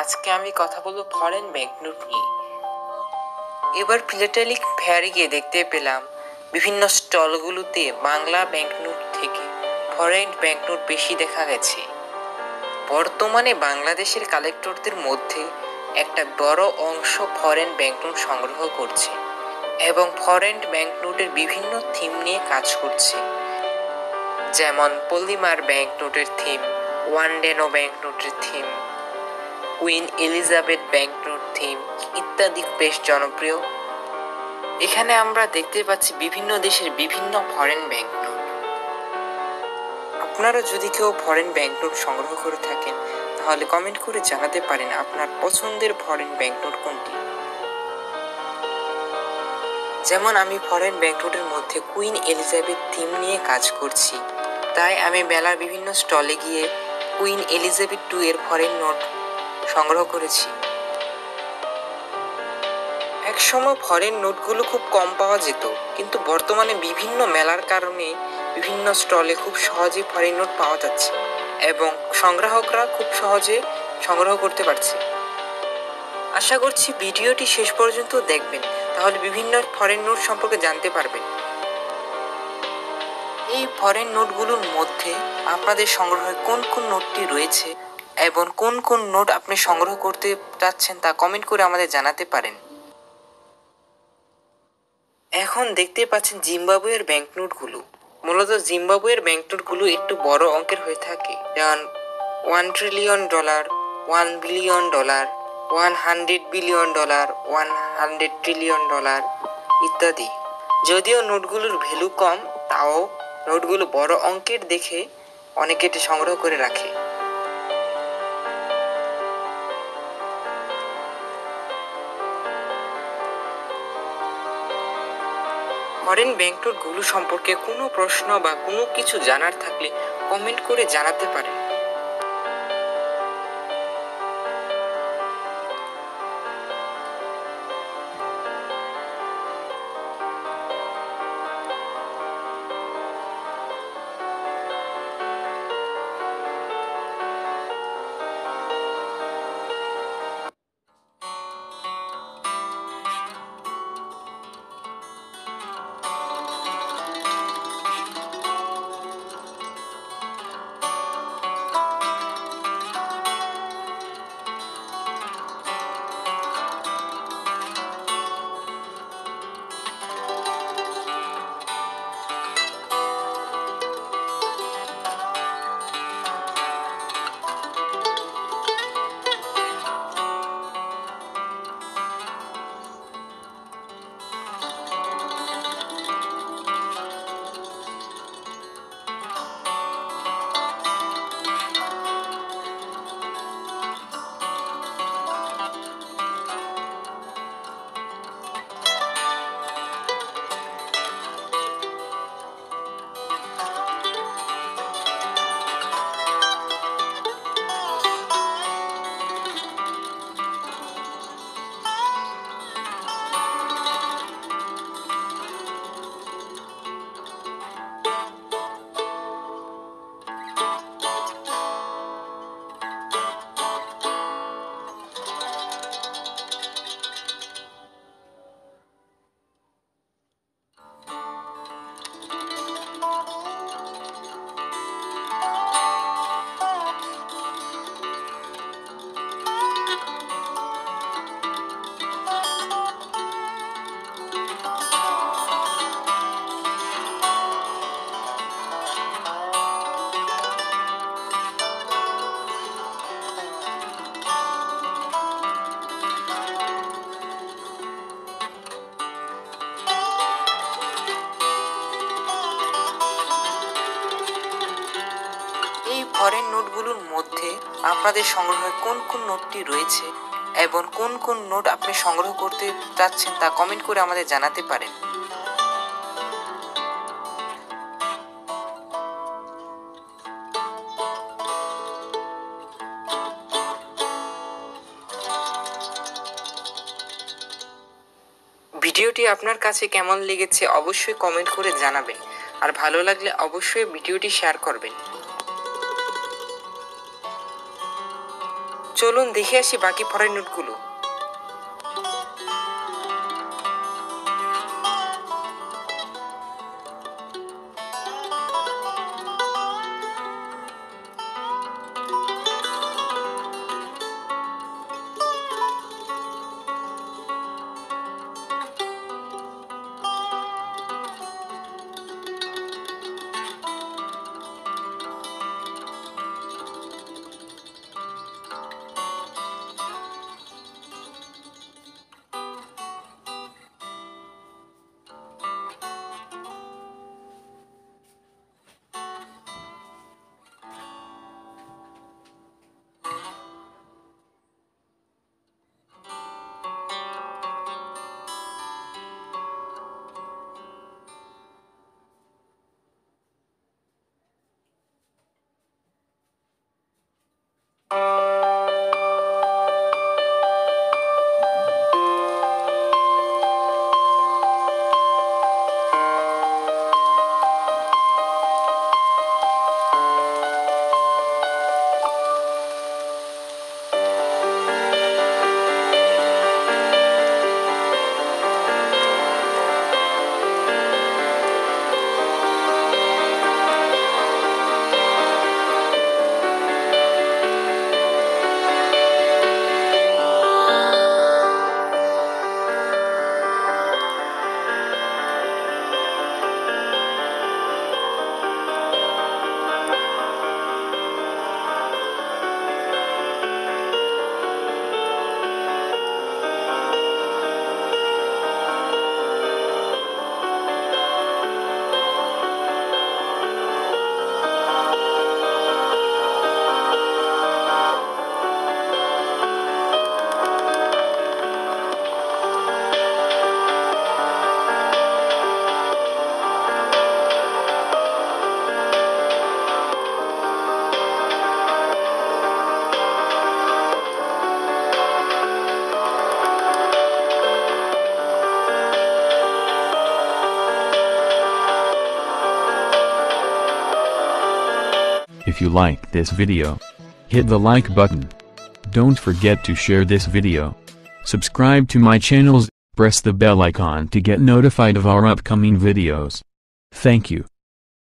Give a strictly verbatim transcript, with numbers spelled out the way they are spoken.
আজকে আমি কথা বলবো ফরেন ব্যাংকনোট নিয়ে। এবার ফিলাটেলিক ফেয়ারে গিয়ে দেখতে পেলাম বিভিন্ন স্টলগুলোতে বাংলা ব্যাংকনোট থেকে ফরেন ব্যাংকনোট বেশি দেখা গেছে। বর্তমানে বাংলাদেশের কালেক্টরদের মধ্যে একটা বড় অংশ ফরেন ব্যাংকনোট সংগ্রহ করছে এবং ফরেন ব্যাংকনোটের বিভিন্ন থিম নিয়ে কাজ করছে, যেমন পলিমার ব্যাংকনোটের থিম, ওয়ানডেনো ব্যাংকনোটের theme, Queen Elizabeth banknote theme ইত্যাদি বেশ জনপ্রিয়। এখানে আমরা দেখতে পাচ্ছি বিভিন্ন দেশের বিভিন্ন ফরেন ব্যাংকনোট। আপনারা যদি কেউ ফরেন ব্যাংকনোট সংগ্রহ করে থাকেন তাহলে কমেন্ট করে জানাতে পারেন আপনার পছন্দের ফরেন ব্যাংকনোট কোনটি। যেমন আমি ফরেন ব্যাংকনোটের মধ্যে কুইন এলিজাবেথ থিম নিয়ে কাজ করছি, তাই আমি মেলার বিভিন্ন স্টলে গিয়ে কুইন এলিজাবেথ টু এর ফরেন নোট সংগ্রহ করেছি। একসময় ফরেন নোটগুলো খুব কম পাওয়া যেত, কিন্তু বর্তমানে বিভিন্ন মেলার কারণে বিভিন্ন স্টলে খুব সহজে ফরেন নোট পাওয়া যাচ্ছে এবং সংগ্রাহকরা খুব সহজে সংগ্রহ করতে পারছে। আশা করছি ভিডিওটি শেষ পর্যন্ত দেখবেন, তাহলে বিভিন্ন ফরেন নোট সম্পর্কে জানতে পারবেন। এই ফরেন নোটগুলোর মধ্যে আপনাদের সংগ্রহে কোন কোন নোটটি রয়েছে এবং কোন কোন নোট আপনি সংগ্রহ করতে চাচ্ছেন তা কমেন্ট করে আমাদের জানাতে পারেন। এখন দেখতে পাচ্ছেন জিম্বাবুয়ের ব্যাংকনোটগুলো। মূলত জিম্বাবুয়ের ব্যাংকনোটগুলো একটু বড় অঙ্কের হয়ে থাকে, যেমন one trillion dollar, one billion dollar, one hundred billion dollar, one hundred trillion dollar ইত্যাদি। যদিও নোটগুলোর ভ্যালু কম, তাও নোটগুলো বড় অঙ্কের দেখে অনেকে এটি সংগ্রহ করে রাখে। ফরেন ব্যাংকনোটগুলো সম্পর্কে কোনো প্রশ্ন বা কোনো কিছু জানার থাকলে কমেন্ট করে জানাতে পারেন। ফরেন নোটগুলোর মধ্যে আপনাদের সংগ্রহে কোন কোন নোটটি রয়েছে এবং কোন কোন নোট আপনি সংগ্রহ করতে চাচ্ছেন তা কমেন্ট করে আমাদের জানাতে পারেন। ভিডিওটি আপনার কাছে কেমন লেগেছে অবশ্যই কমেন্ট করে জানাবেন, আর ভালো লাগলে অবশ্যই ভিডিওটি শেয়ার করবেন। চলুন দেখে আসি বাকি ফরেন নোটগুলো। If you liked this video, hit the like button. Don't forget to share this video. Subscribe to my channels, press the bell icon to get notified of our upcoming videos. Thank you.